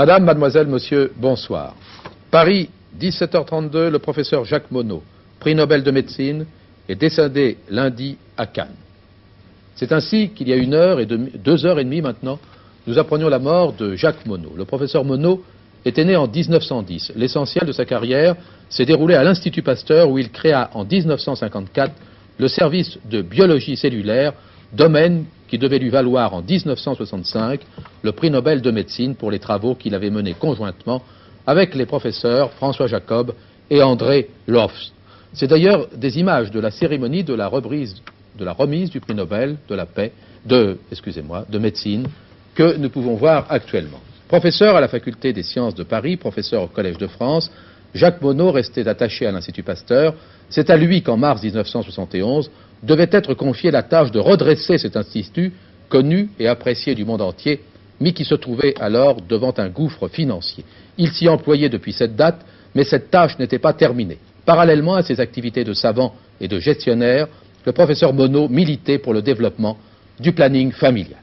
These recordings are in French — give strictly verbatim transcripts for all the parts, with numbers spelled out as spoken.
Madame, mademoiselle, monsieur, bonsoir. Paris, dix-sept heures trente-deux, le professeur Jacques Monod, prix Nobel de médecine, est décédé lundi à Cannes. C'est ainsi qu'il y a une heure et demie, deux heures et demie maintenant, nous apprenions la mort de Jacques Monod. Le professeur Monod était né en mille neuf cent dix. L'essentiel de sa carrière s'est déroulé à l'Institut Pasteur où il créa en mille neuf cent cinquante-quatre le service de biologie cellulaire, domaine qui devait lui valoir en mille neuf cent soixante-cinq le prix Nobel de médecine pour les travaux qu'il avait menés conjointement avec les professeurs François Jacob et André Lofts. C'est d'ailleurs des images de la cérémonie de la, reprise, de la remise du prix Nobel de la paix, de, excusez-moi, de médecine que nous pouvons voir actuellement. Professeur à la faculté des sciences de Paris, professeur au Collège de France, Jacques Monod restait attaché à l'Institut Pasteur. C'est à lui qu'en mars mille neuf cent soixante et onze devait être confiée la tâche de redresser cet institut connu et apprécié du monde entier, mais qui se trouvait alors devant un gouffre financier. Il s'y employait depuis cette date, mais cette tâche n'était pas terminée. Parallèlement à ses activités de savant et de gestionnaire, le professeur Monod militait pour le développement du planning familial.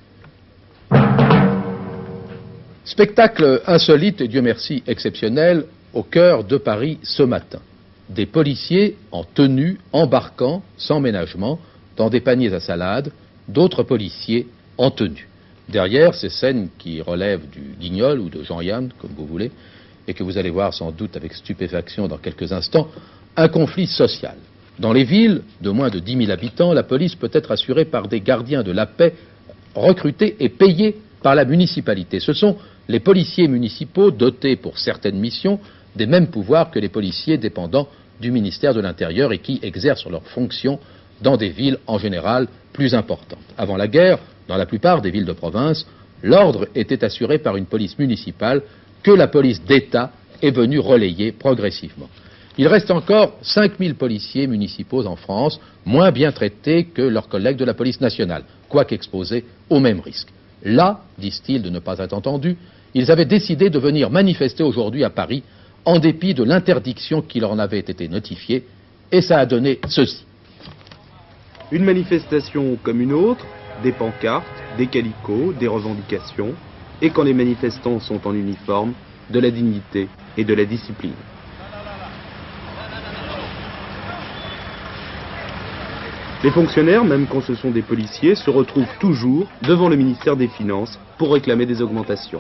Spectacle insolite et Dieu merci exceptionnel au cœur de Paris ce matin. Des policiers en tenue embarquant sans ménagement dans des paniers à salade, d'autres policiers en tenue. Derrière ces scènes qui relèvent du Guignol ou de Jean-Yann, comme vous voulez, et que vous allez voir sans doute avec stupéfaction dans quelques instants, un conflit social. Dans les villes de moins de dix mille habitants, la police peut être assurée par des gardiens de la paix recrutés et payés par la municipalité. Ce sont les policiers municipaux dotés pour certaines missions des mêmes pouvoirs que les policiers dépendants du ministère de l'Intérieur et qui exercent leurs fonctions dans des villes en général plus importantes. Avant la guerre, dans la plupart des villes de province, l'ordre était assuré par une police municipale que la police d'État est venue relayer progressivement. Il reste encore cinq mille policiers municipaux en France, moins bien traités que leurs collègues de la police nationale, quoique exposés au même risque. Là, disent-ils de ne pas être entendus, ils avaient décidé de venir manifester aujourd'hui à Paris en dépit de l'interdiction qui leur en avait été notifiée, et ça a donné ceci. Une manifestation comme une autre, des pancartes, des calicots, des revendications, et quand les manifestants sont en uniforme, de la dignité et de la discipline. Les fonctionnaires, même quand ce sont des policiers, se retrouvent toujours devant le ministère des Finances pour réclamer des augmentations.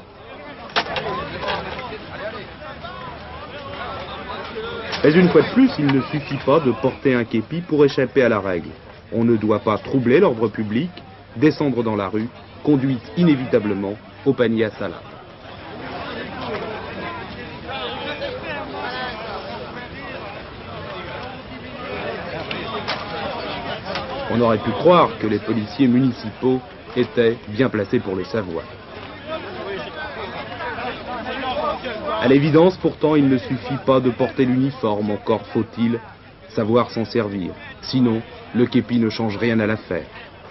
Mais une fois de plus, il ne suffit pas de porter un képi pour échapper à la règle. On ne doit pas troubler l'ordre public, descendre dans la rue, conduit inévitablement au panier à salade. On aurait pu croire que les policiers municipaux étaient bien placés pour le savoir. À l'évidence, pourtant, il ne suffit pas de porter l'uniforme, encore faut-il savoir s'en servir. Sinon, le képi ne change rien à l'affaire.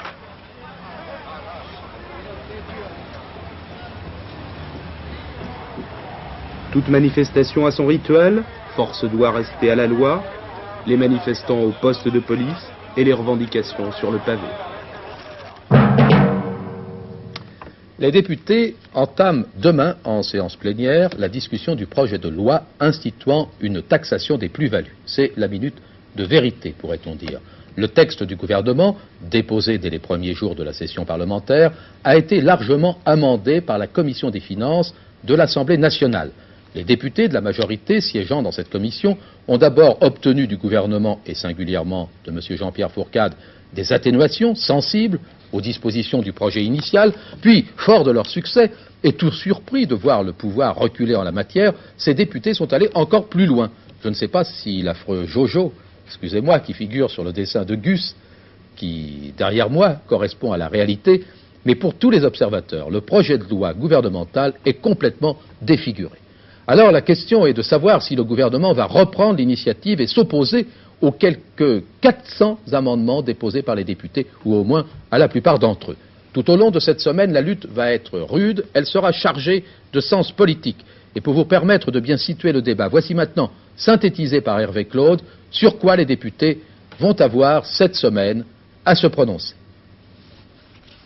Toute manifestation a son rituel, force doit rester à la loi, les manifestants au poste de police et les revendications sur le pavé. Les députés entament demain, en séance plénière, la discussion du projet de loi instituant une taxation des plus-values. C'est la minute de vérité, pourrait-on dire. Le texte du gouvernement, déposé dès les premiers jours de la session parlementaire, a été largement amendé par la Commission des finances de l'Assemblée nationale. Les députés de la majorité siégeant dans cette commission ont d'abord obtenu du gouvernement, et singulièrement de M. Jean-Pierre Fourcade, des atténuations sensibles aux dispositions du projet initial, puis, fort de leur succès, et tout surpris de voir le pouvoir reculer en la matière, ces députés sont allés encore plus loin. Je ne sais pas si l'affreux Jojo, excusez-moi, qui figure sur le dessin de Gus, qui, derrière moi, correspond à la réalité, mais pour tous les observateurs, le projet de loi gouvernemental est complètement défiguré. Alors la question est de savoir si le gouvernement va reprendre l'initiative et s'opposer aux quelques quatre cents amendements déposés par les députés, ou au moins à la plupart d'entre eux. Tout au long de cette semaine, la lutte va être rude, elle sera chargée de sens politique. Et pour vous permettre de bien situer le débat, voici maintenant, synthétisé par Hervé Claude, sur quoi les députés vont avoir cette semaine à se prononcer.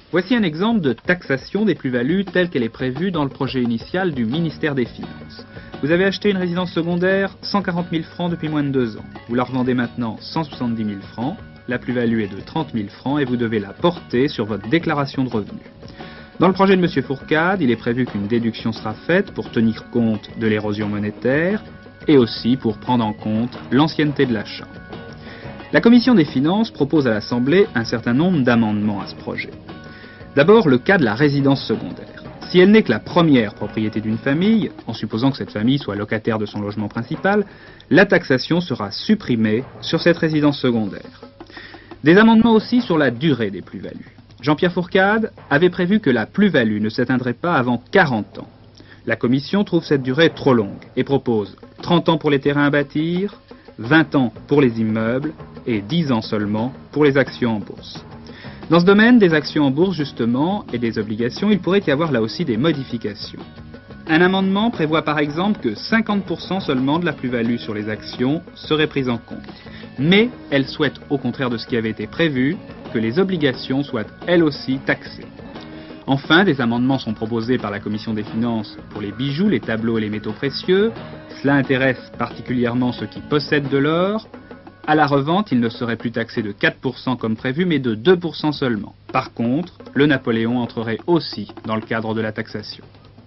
Voici un exemple de taxation des plus-values telle qu'elle est prévue dans le projet initial du ministère des Finances. Vous avez acheté une résidence secondaire cent quarante mille francs depuis moins de deux ans. Vous la revendez maintenant cent soixante-dix mille francs. La plus-value est de trente mille francs et vous devez la porter sur votre déclaration de revenus. Dans le projet de M. Fourcade, il est prévu qu'une déduction sera faite pour tenir compte de l'érosion monétaire et aussi pour prendre en compte l'ancienneté de l'achat. La Commission des finances propose à l'Assemblée un certain nombre d'amendements à ce projet. D'abord, le cas de la résidence secondaire. Si elle n'est que la première propriété d'une famille, en supposant que cette famille soit locataire de son logement principal, la taxation sera supprimée sur cette résidence secondaire. Des amendements aussi sur la durée des plus-values. Jean-Pierre Fourcade avait prévu que la plus-value ne s'atteindrait pas avant quarante ans. La Commission trouve cette durée trop longue et propose trente ans pour les terrains à bâtir, vingt ans pour les immeubles et dix ans seulement pour les actions en bourse. Dans ce domaine des actions en bourse justement et des obligations, il pourrait y avoir là aussi des modifications. Un amendement prévoit par exemple que cinquante pour cent seulement de la plus-value sur les actions serait prise en compte. Mais elle souhaite, au contraire de ce qui avait été prévu, que les obligations soient elles aussi taxées. Enfin, des amendements sont proposés par la Commission des finances pour les bijoux, les tableaux et les métaux précieux. Cela intéresse particulièrement ceux qui possèdent de l'or. À la revente, il ne serait plus taxé de quatre pour cent comme prévu, mais de deux pour cent seulement. Par contre, le Napoléon entrerait aussi dans le cadre de la taxation.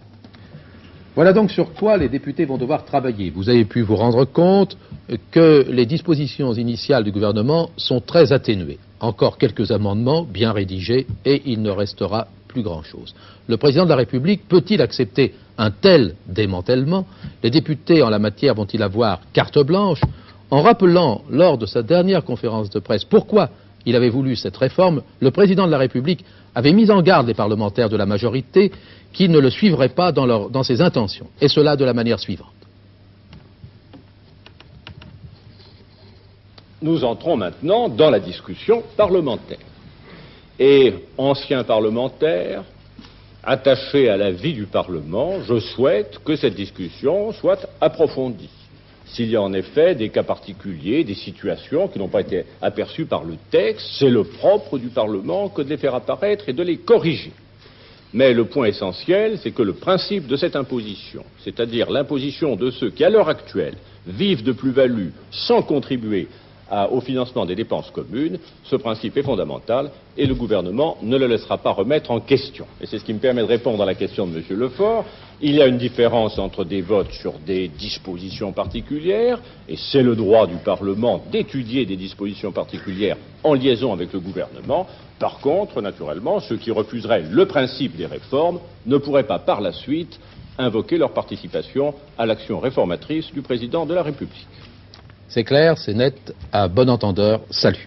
Voilà donc sur quoi les députés vont devoir travailler. Vous avez pu vous rendre compte que les dispositions initiales du gouvernement sont très atténuées. Encore quelques amendements bien rédigés et il ne restera plus grand-chose. Le président de la République peut-il accepter un tel démantèlement? Les députés en la matière vont-ils avoir carte blanche? En rappelant lors de sa dernière conférence de presse pourquoi il avait voulu cette réforme, le président de la République avait mis en garde les parlementaires de la majorité qui ne le suivraient pas dans, leur, dans ses intentions, et cela de la manière suivante. Nous entrons maintenant dans la discussion parlementaire. Et, ancien parlementaire, attaché à la vie du Parlement, je souhaite que cette discussion soit approfondie. S'il y a en effet des cas particuliers, des situations qui n'ont pas été aperçues par le texte, c'est le propre du Parlement que de les faire apparaître et de les corriger. Mais le point essentiel, c'est que le principe de cette imposition, c'est-à-dire l'imposition de ceux qui, à l'heure actuelle, vivent de plus-value sans contribuer à, au financement des dépenses communes, ce principe est fondamental et le gouvernement ne le laissera pas remettre en question. Et c'est ce qui me permet de répondre à la question de M. Lefort. Il y a une différence entre des votes sur des dispositions particulières, et c'est le droit du Parlement d'étudier des dispositions particulières en liaison avec le gouvernement. Par contre, naturellement, ceux qui refuseraient le principe des réformes ne pourraient pas par la suite invoquer leur participation à l'action réformatrice du président de la République. C'est clair, c'est net, à bon entendeur, salut.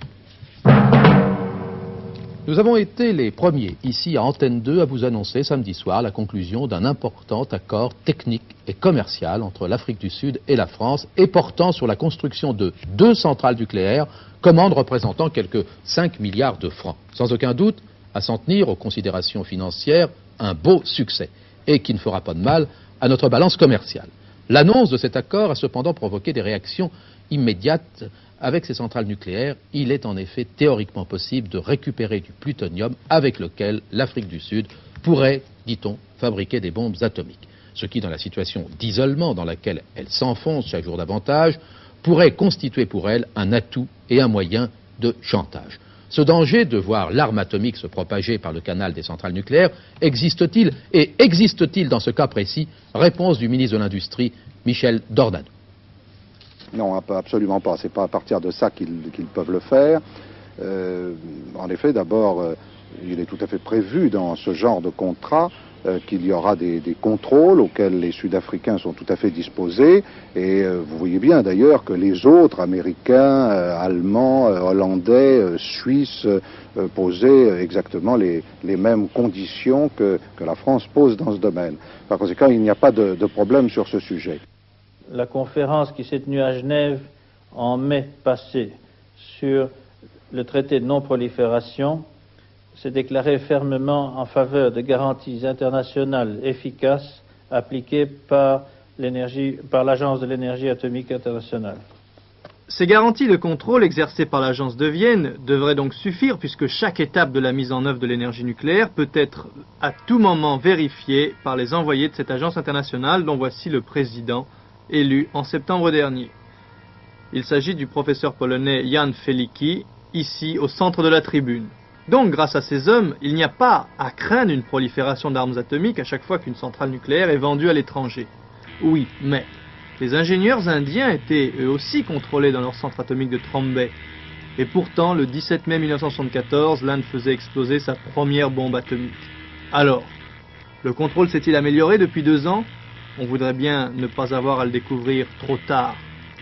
Nous avons été les premiers, ici à Antenne deux, à vous annoncer samedi soir la conclusion d'un important accord technique et commercial entre l'Afrique du Sud et la France et portant sur la construction de deux centrales nucléaires, commande représentant quelques cinq milliards de francs. Sans aucun doute, à s'en tenir aux considérations financières, un beau succès et qui ne fera pas de mal à notre balance commerciale. L'annonce de cet accord a cependant provoqué des réactions immédiates. Avec ces centrales nucléaires, il est en effet théoriquement possible de récupérer du plutonium avec lequel l'Afrique du Sud pourrait, dit-on, fabriquer des bombes atomiques. Ce qui, dans la situation d'isolement dans laquelle elle s'enfonce chaque jour davantage, pourrait constituer pour elle un atout et un moyen de chantage. Ce danger de voir l'arme atomique se propager par le canal des centrales nucléaires existe-t-il? Et existe-t-il dans ce cas précis? Réponse du ministre de l'Industrie, Michel Dordanou. Non, absolument pas. C'est pas à partir de ça qu'ils qu'ils peuvent le faire. Euh, en effet, d'abord, euh, il est tout à fait prévu dans ce genre de contrat euh, qu'il y aura des, des contrôles auxquels les Sud-Africains sont tout à fait disposés. Et euh, vous voyez bien d'ailleurs que les autres, Américains, euh, Allemands, euh, Hollandais, euh, Suisses, euh, posaient exactement les, les mêmes conditions que, que la France pose dans ce domaine. Par conséquent, il n'y a pas de, de problème sur ce sujet. La conférence qui s'est tenue à Genève en mai passé sur le traité de non-prolifération s'est déclarée fermement en faveur de garanties internationales efficaces appliquées par l'énergie, par l'Agence de l'énergie atomique internationale. Ces garanties de contrôle exercées par l'agence de Vienne devraient donc suffire puisque chaque étape de la mise en œuvre de l'énergie nucléaire peut être à tout moment vérifiée par les envoyés de cette agence internationale dont voici le président élu en septembre dernier. Il s'agit du professeur polonais Jan Felicki, ici au centre de la tribune. Donc grâce à ces hommes, il n'y a pas à craindre une prolifération d'armes atomiques à chaque fois qu'une centrale nucléaire est vendue à l'étranger. Oui, mais les ingénieurs indiens étaient eux aussi contrôlés dans leur centre atomique de Trombay. Et pourtant, le dix-sept mai mille neuf cent soixante-quatorze, l'Inde faisait exploser sa première bombe atomique. Alors, le contrôle s'est-il amélioré depuis deux ans? On voudrait bien ne pas avoir à le découvrir trop tard.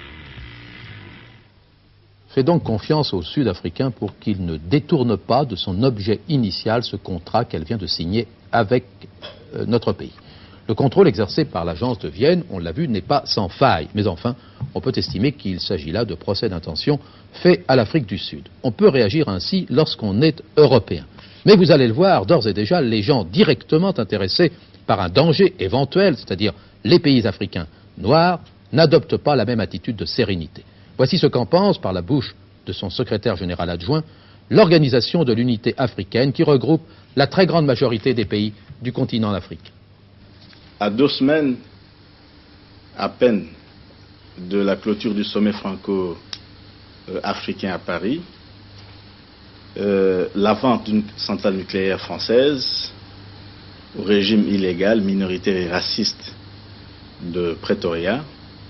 Fais donc confiance aux Sud-Africains pour qu'il ne détourne pas de son objet initial ce contrat qu'elle vient de signer avec euh, notre pays. Le contrôle exercé par l'agence de Vienne, on l'a vu, n'est pas sans faille. Mais enfin, on peut estimer qu'il s'agit là de procès d'intention faits à l'Afrique du Sud. On peut réagir ainsi lorsqu'on est européen. Mais vous allez le voir, d'ores et déjà, les gens directement intéressés par un danger éventuel, c'est-à-dire les pays africains noirs, n'adoptent pas la même attitude de sérénité. Voici ce qu'en pense, par la bouche de son secrétaire général adjoint, l'Organisation de l'Unité africaine qui regroupe la très grande majorité des pays du continent africain. À deux semaines à peine de la clôture du sommet franco-africain à Paris, euh, la vente d'une centrale nucléaire française au régime illégal, minoritaire et raciste de Pretoria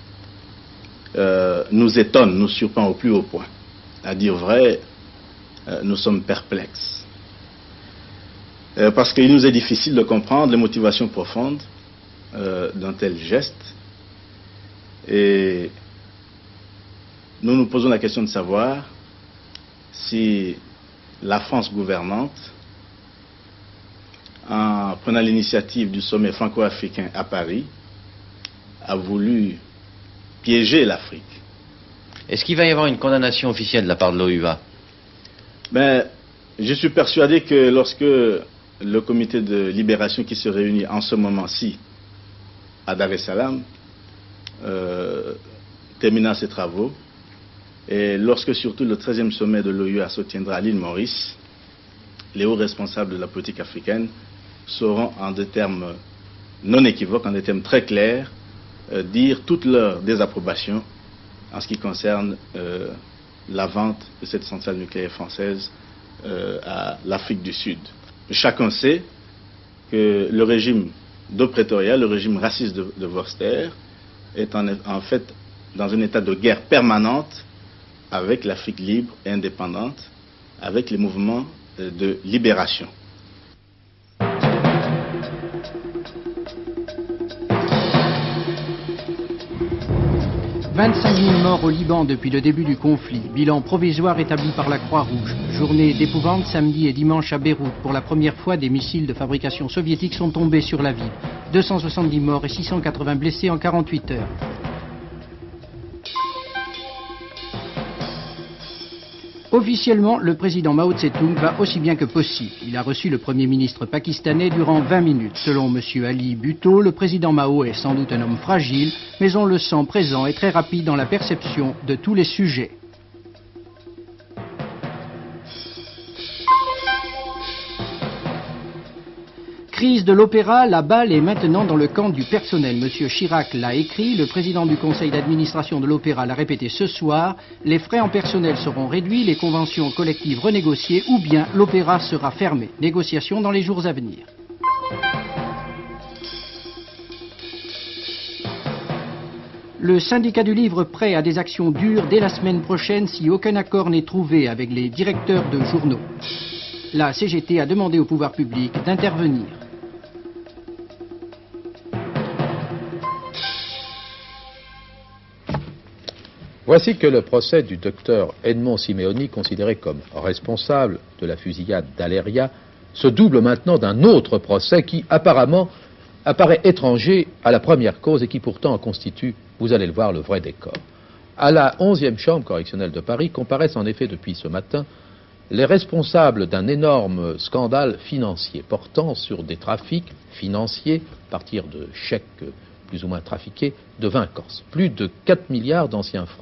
euh, nous étonne, nous surprend au plus haut point. À dire vrai, euh, nous sommes perplexes. Euh, parce qu'il nous est difficile de comprendre les motivations profondes Euh, d'un tel geste, et nous nous posons la question de savoir si la France gouvernante, en prenant l'initiative du sommet franco-africain à Paris, a voulu piéger l'Afrique. Est-ce qu'il va y avoir une condamnation officielle de la part de l'O U A? Ben, je suis persuadé que lorsque le comité de libération qui se réunit en ce moment-ci à Dar es Salaam, euh, terminant ses travaux, et lorsque surtout le treizième sommet de l'O U A se tiendra à l'île Maurice, les hauts responsables de la politique africaine sauront en des termes non équivoques, en des termes très clairs, euh, dire toute leur désapprobation en ce qui concerne euh, la vente de cette centrale nucléaire française euh, à l'Afrique du Sud. Chacun sait que le régime de Pretoria, le régime raciste de, de Vorster, est en, en fait dans un état de guerre permanente avec l'Afrique libre et indépendante, avec les mouvements de libération. vingt-cinq mille morts au Liban depuis le début du conflit. Bilan provisoire établi par la Croix-Rouge. Journée d'épouvante samedi et dimanche à Beyrouth. Pour la première fois, des missiles de fabrication soviétique sont tombés sur la ville. deux cent soixante-dix morts et six cent quatre-vingts blessés en quarante-huit heures. Officiellement, le président Mao Tse-tung va aussi bien que possible. Il a reçu le Premier ministre pakistanais durant vingt minutes. Selon M. Ali Bhutto, le président Mao est sans doute un homme fragile, mais on le sent présent et très rapide dans la perception de tous les sujets. Crise de l'opéra, la balle est maintenant dans le camp du personnel. Monsieur Chirac l'a écrit, le président du conseil d'administration de l'opéra l'a répété ce soir. Les frais en personnel seront réduits, les conventions collectives renégociées ou bien l'opéra sera fermé. Négociations dans les jours à venir. Le syndicat du livre prêt à des actions dures dès la semaine prochaine si aucun accord n'est trouvé avec les directeurs de journaux. La C G T a demandé au pouvoir public d'intervenir. Voici que le procès du docteur Edmond Simeoni, considéré comme responsable de la fusillade d'Aléria, se double maintenant d'un autre procès qui, apparemment, apparaît étranger à la première cause et qui pourtant en constitue, vous allez le voir, le vrai décor. À la onzième chambre correctionnelle de Paris comparaissent en effet depuis ce matin les responsables d'un énorme scandale financier portant sur des trafics financiers à partir de chèques plus ou moins trafiqués de vin corse. Plus de quatre milliards d'anciens francs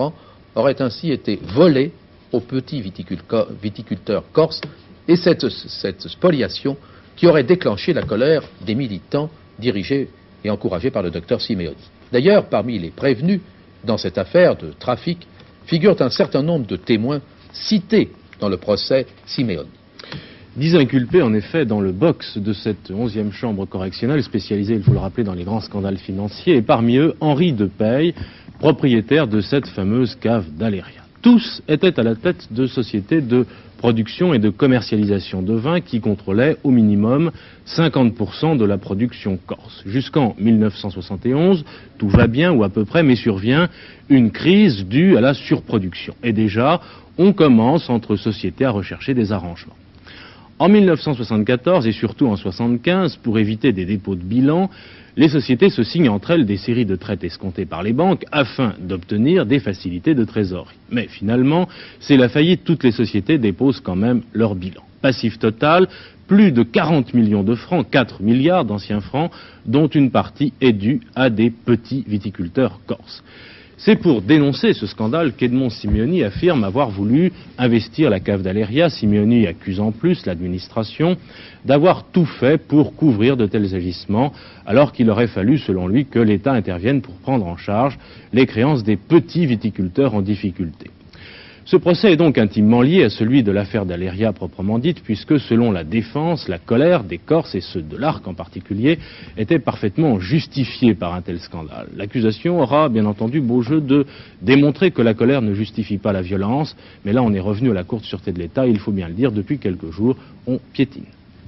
aurait ainsi été volée aux petits viticulteurs corses, et cette, cette spoliation qui aurait déclenché la colère des militants dirigés et encouragés par le docteur Simeoni. D'ailleurs, parmi les prévenus dans cette affaire de trafic figurent un certain nombre de témoins cités dans le procès Simeoni. Dix inculpés, en effet, dans le box de cette onzième chambre correctionnelle, spécialisée, il faut le rappeler, dans les grands scandales financiers, et parmi eux, Henri Depeille, propriétaire de cette fameuse cave d'Aléria. Tous étaient à la tête de sociétés de production et de commercialisation de vin qui contrôlaient au minimum cinquante pour cent de la production corse. Jusqu'en mille neuf cent soixante et onze, tout va bien, ou à peu près, mais survient une crise due à la surproduction. Et déjà, on commence entre sociétés à rechercher des arrangements. En mille neuf cent soixante-quatorze et surtout en mille neuf cent soixante-quinze, pour éviter des dépôts de bilan, les sociétés se signent entre elles des séries de traites escomptées par les banques afin d'obtenir des facilités de trésorerie. Mais finalement, c'est la faillite, toutes les sociétés déposent quand même leur bilan. Passif total, plus de quarante millions de francs, quatre milliards d'anciens francs, dont une partie est due à des petits viticulteurs corses. C'est pour dénoncer ce scandale qu'Edmond Simeoni affirme avoir voulu investir la cave d'Aléria. Simeoni accuse en plus l'administration d'avoir tout fait pour couvrir de tels agissements, alors qu'il aurait fallu, selon lui, que l'État intervienne pour prendre en charge les créances des petits viticulteurs en difficulté. Ce procès est donc intimement lié à celui de l'affaire d'Aléria proprement dite, puisque selon la défense, la colère des Corses, et ceux de l'Arc en particulier, était parfaitement justifiée par un tel scandale. L'accusation aura bien entendu beau jeu de démontrer que la colère ne justifie pas la violence, mais là on est revenu à la courte sûreté de l'État, et il faut bien le dire, depuis quelques jours, on piétine.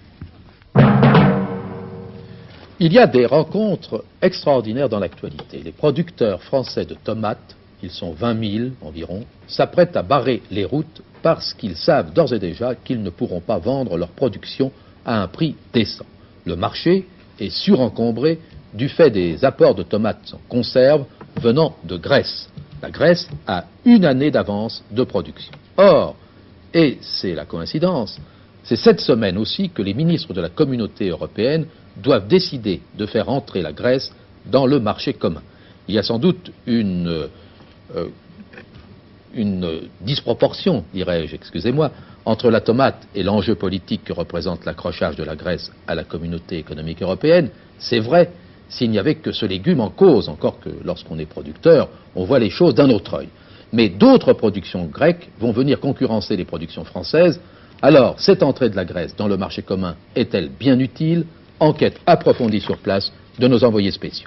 Il y a des rencontres extraordinaires dans l'actualité. Les producteurs français de tomates, ils sont vingt mille environ, s'apprêtent à barrer les routes parce qu'ils savent d'ores et déjà qu'ils ne pourront pas vendre leur production à un prix décent. Le marché est surencombré du fait des apports de tomates en conserve venant de Grèce. La Grèce a une année d'avance de production. Or, et c'est la coïncidence, c'est cette semaine aussi que les ministres de la Communauté européenne doivent décider de faire entrer la Grèce dans le marché commun. Il y a sans doute une... Euh, une disproportion, dirais-je, excusez-moi, entre la tomate et l'enjeu politique que représente l'accrochage de la Grèce à la communauté économique européenne. C'est vrai s'il n'y avait que ce légume en cause, encore que lorsqu'on est producteur, on voit les choses d'un autre œil. Mais d'autres productions grecques vont venir concurrencer les productions françaises. Alors, cette entrée de la Grèce dans le marché commun est-elle bien utile? Enquête approfondie sur place de nos envoyés spéciaux.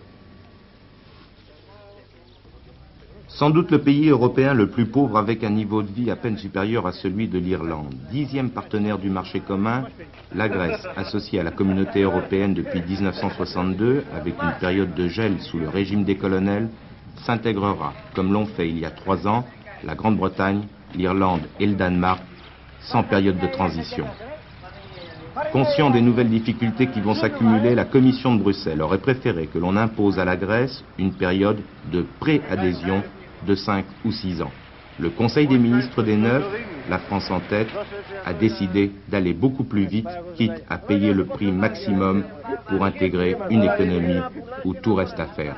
Sans doute le pays européen le plus pauvre avec un niveau de vie à peine supérieur à celui de l'Irlande. Dixième partenaire du marché commun, la Grèce, associée à la communauté européenne depuis mille neuf cent soixante-deux, avec une période de gel sous le régime des colonels, s'intégrera, comme l'ont fait il y a trois ans, la Grande-Bretagne, l'Irlande et le Danemark, sans période de transition. Conscient des nouvelles difficultés qui vont s'accumuler, la Commission de Bruxelles aurait préféré que l'on impose à la Grèce une période de pré-adhésion de cinq ou six ans. Le Conseil des ministres des Neuf, la France en tête, a décidé d'aller beaucoup plus vite, quitte à payer le prix maximum pour intégrer une économie où tout reste à faire.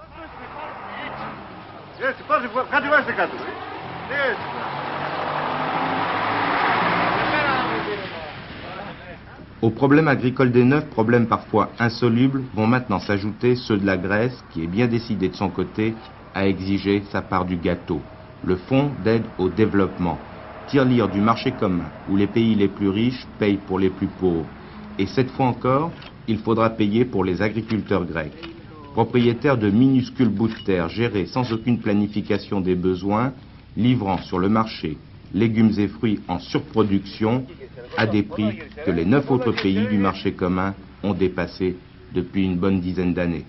Aux problèmes agricoles des Neufs, problèmes parfois insolubles, vont maintenant s'ajouter ceux de la Grèce, qui est bien décidée de son côté à exiger sa part du gâteau. Le fonds d'aide au développement, tirelire du marché commun, où les pays les plus riches payent pour les plus pauvres. Et cette fois encore, il faudra payer pour les agriculteurs grecs. Propriétaires de minuscules bouts de terre gérés sans aucune planification des besoins, livrant sur le marché légumes et fruits en surproduction à des prix que les neuf autres pays du marché commun ont dépassés depuis une bonne dizaine d'années.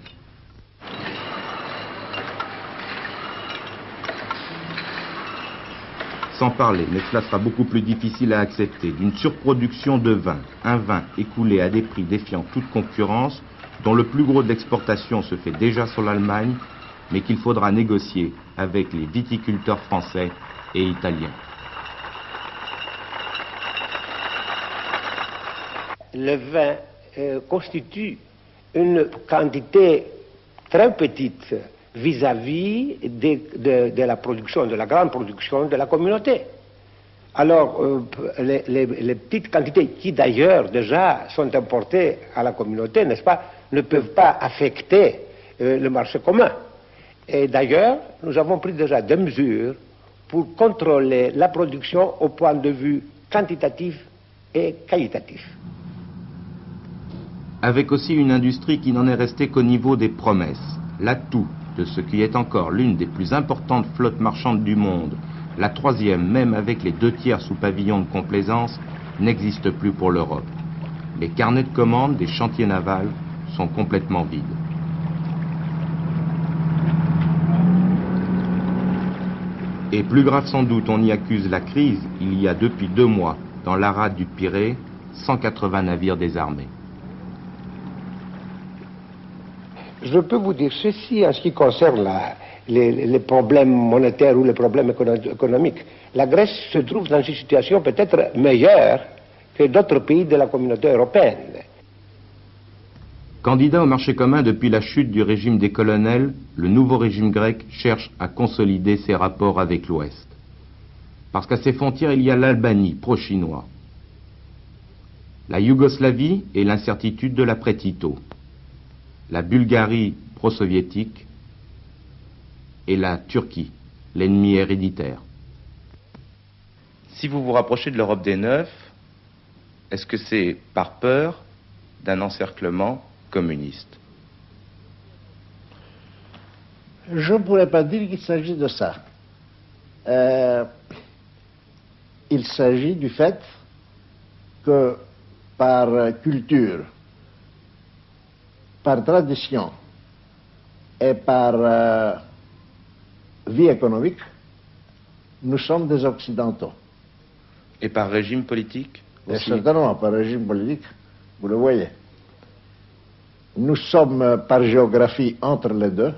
Sans parler, mais cela sera beaucoup plus difficile à accepter, d'une surproduction de vin, un vin écoulé à des prix défiant toute concurrence, dont le plus gros de l'exportation se fait déjà sur l'Allemagne, mais qu'il faudra négocier avec les viticulteurs français et italiens. Le vin euh, constitue une quantité très petite vis-à-vis de, de, de la production, de la grande production de la communauté. Alors, euh, les, les, les petites quantités qui d'ailleurs déjà sont importées à la communauté, n'est-ce pas, ne peuvent pas affecter euh, le marché commun. Et d'ailleurs, nous avons pris déjà des mesures pour contrôler la production au point de vue quantitatif et qualitatif. Avec aussi une industrie qui n'en est restée qu'au niveau des promesses, l'atout de ce qui est encore l'une des plus importantes flottes marchandes du monde, la troisième, même avec les deux tiers sous pavillon de complaisance, n'existe plus pour l'Europe. Les carnets de commandes des chantiers navals sont complètement vides. Et plus grave sans doute, on y accuse la crise, il y a depuis deux mois, dans la rade du Pirée, cent quatre-vingts navires désarmés. Je peux vous dire ceci en ce qui concerne la, les, les problèmes monétaires ou les problèmes écono économiques. La Grèce se trouve dans une situation peut-être meilleure que d'autres pays de la communauté européenne. Candidat au marché commun depuis la chute du régime des colonels, le nouveau régime grec cherche à consolider ses rapports avec l'Ouest. Parce qu'à ses frontières, il y a l'Albanie, pro-chinois, la Yougoslavie et l'incertitude de l'après-Tito, la Bulgarie pro-soviétique et la Turquie, l'ennemi héréditaire. Si vous vous rapprochez de l'Europe des Neuf, est-ce que c'est par peur d'un encerclement communiste? Je ne pourrais pas dire qu'il s'agit de ça. Euh, il s'agit du fait que par culture, par tradition et par euh, vie économique, nous sommes des Occidentaux. Et par régime politique Et aussi? certainement par régime politique, vous le voyez. Nous sommes par géographie entre les deux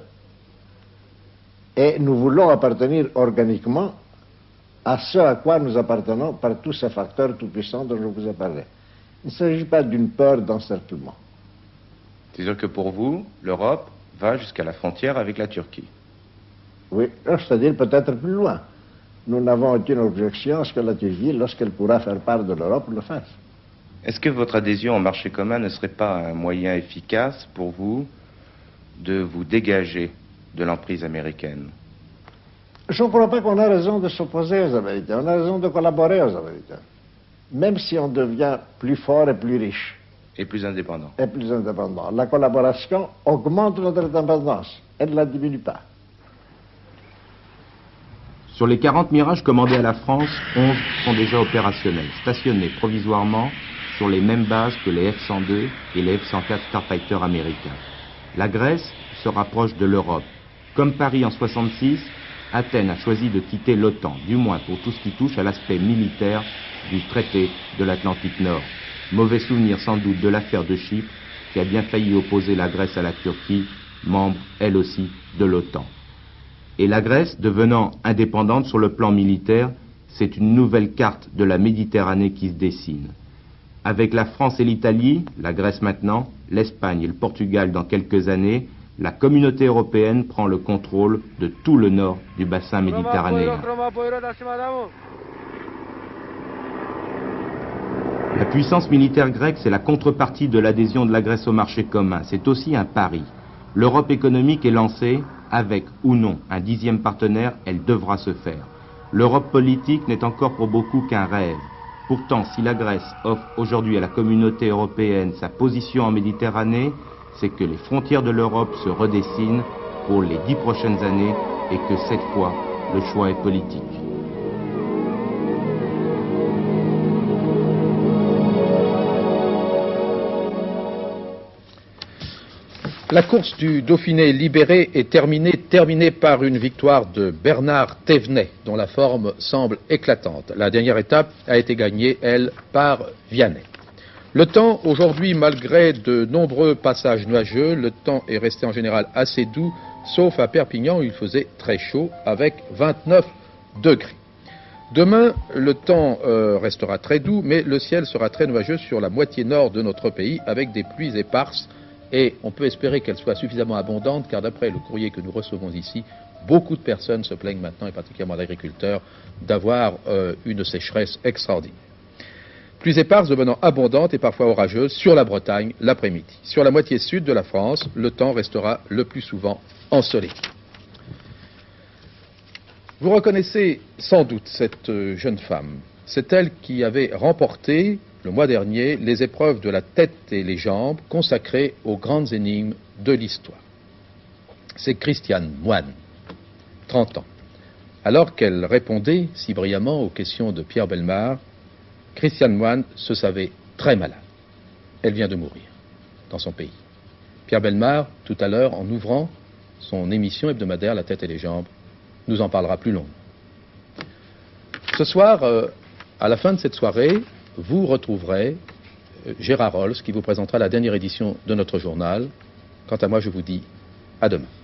et nous voulons appartenir organiquement à ce à quoi nous appartenons par tous ces facteurs tout-puissants dont je vous ai parlé. Il ne s'agit pas d'une peur d'encerclement. C'est-à-dire que pour vous, l'Europe va jusqu'à la frontière avec la Turquie? Oui, c'est-à-dire peut-être plus loin. Nous n'avons aucune objection à ce que la Turquie, lorsqu'elle pourra faire part de l'Europe, le fasse. Est-ce que votre adhésion au marché commun ne serait pas un moyen efficace pour vous de vous dégager de l'emprise américaine? Je ne crois pas qu'on a raison de s'opposer aux Américains, on a raison de collaborer aux Américains. Même si on devient plus fort et plus riche. Et plus indépendant. Et plus indépendant. La collaboration augmente notre indépendance, elle ne la diminue pas. Sur les quarante Mirages commandés à la France, onze sont déjà opérationnels, stationnés provisoirement sur les mêmes bases que les F cent deux et les F cent quatre Starfighter américains. La Grèce se rapproche de l'Europe. Comme Paris en soixante-six, Athènes a choisi de quitter l'OTAN, du moins pour tout ce qui touche à l'aspect militaire du traité de l'Atlantique Nord. Mauvais souvenir sans doute de l'affaire de Chypre, qui a bien failli opposer la Grèce à la Turquie, membre elle aussi de l'OTAN. Et la Grèce, devenant indépendante sur le plan militaire, c'est une nouvelle carte de la Méditerranée qui se dessine. Avec la France et l'Italie, la Grèce maintenant, l'Espagne et le Portugal dans quelques années, la communauté européenne prend le contrôle de tout le nord du bassin méditerranéen. La puissance militaire grecque, c'est la contrepartie de l'adhésion de la Grèce au marché commun. C'est aussi un pari. L'Europe économique est lancée, avec ou non un dixième partenaire, elle devra se faire. L'Europe politique n'est encore pour beaucoup qu'un rêve. Pourtant, si la Grèce offre aujourd'hui à la communauté européenne sa position en Méditerranée, c'est que les frontières de l'Europe se redessinent pour les dix prochaines années et que cette fois, le choix est politique. La course du Dauphiné libéré est terminée, terminée par une victoire de Bernard Thévenet, dont la forme semble éclatante. La dernière étape a été gagnée, elle, par Vianney. Le temps, aujourd'hui, malgré de nombreux passages nuageux, le temps est resté en général assez doux, sauf à Perpignan où il faisait très chaud, avec vingt-neuf degrés. Demain, le temps euh, restera très doux, mais le ciel sera très nuageux sur la moitié nord de notre pays, avec des pluies éparses et on peut espérer qu'elle soit suffisamment abondante, car d'après le courrier que nous recevons ici, beaucoup de personnes se plaignent maintenant, et particulièrement d'agriculteurs, d'avoir euh, une sécheresse extraordinaire. Pluie éparse devenant abondante et parfois orageuse sur la Bretagne l'après-midi. Sur la moitié sud de la France, le temps restera le plus souvent ensoleillé. Vous reconnaissez sans doute cette euh, jeune femme. C'est elle qui avait remporté, le mois dernier, les épreuves de la tête et les jambes consacrées aux grandes énigmes de l'histoire. C'est Christiane Moine, trente ans. Alors qu'elle répondait si brillamment aux questions de Pierre Bellemare, Christiane Moine se savait très malade. Elle vient de mourir dans son pays. Pierre Bellemare, tout à l'heure, en ouvrant son émission hebdomadaire La tête et les jambes, nous en parlera plus longuement. Ce soir, euh, à la fin de cette soirée, vous retrouverez euh, Gérard Rolls qui vous présentera la dernière édition de notre journal. Quant à moi, je vous dis à demain.